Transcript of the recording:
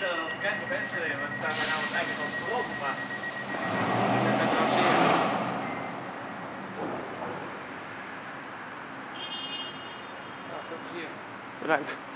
hetzelfde als kijken op Enschede, want het staat mij namelijk eigenlijk al verlopen, maar... Veel plezier. Bedankt.